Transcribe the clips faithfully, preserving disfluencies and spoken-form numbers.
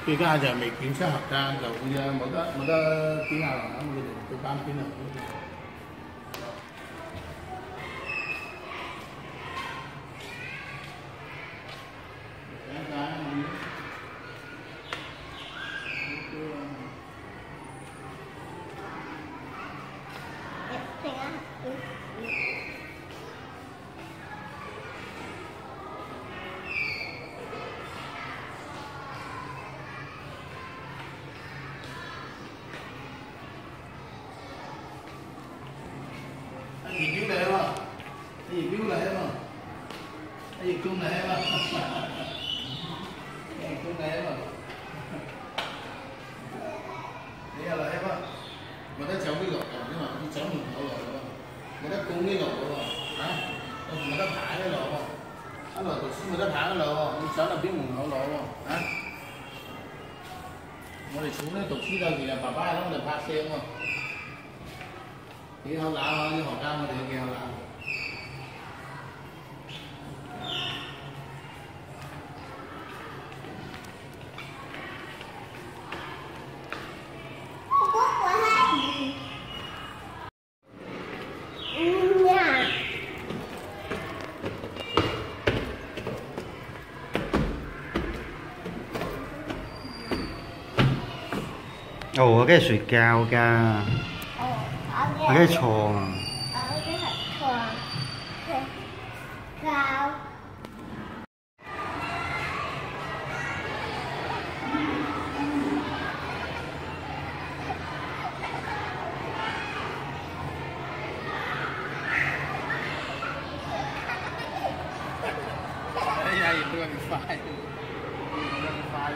而家就未檢測合格，就會啊冇得冇得點下欄咁，佢哋對班邊啊。二表嚟啊嘛，二表嚟啊嘛，二公嚟啊嘛，二公嚟啊嘛，你又嚟啊嘛，冇得走呢落㗎啫嘛，要走門口落㗎喎，冇得供呢落㗎喎，嚇，我冇得排呢落喎，一來讀書冇得排呢落喎，要走入邊門口攞喎，嚇，我哋廠咧讀書嗰時啊，爸爸喺我哋拍聲喎。幾口乸啊！啲學家我哋都幾口乸。 Ồ, cái sủi cào kìa. Ở cái tròn. Ở cái hạt tròn. Cao. Đây là những đường phải. Đường phải.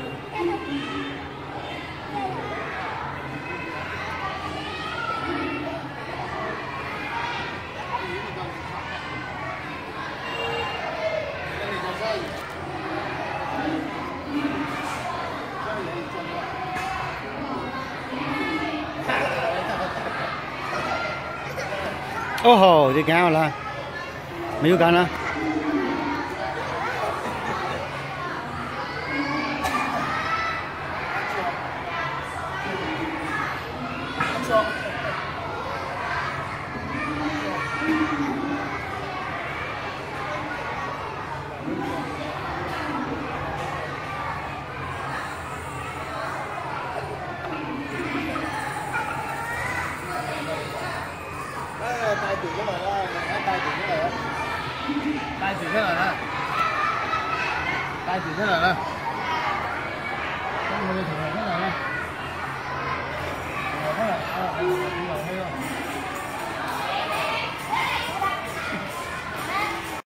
Ô hồ, thì cao là mấy cái nữa. Tay chuyển cái này đó, tay chuyển cái này đó, tay chuyển cái này đó, tay chuyển cái này đó.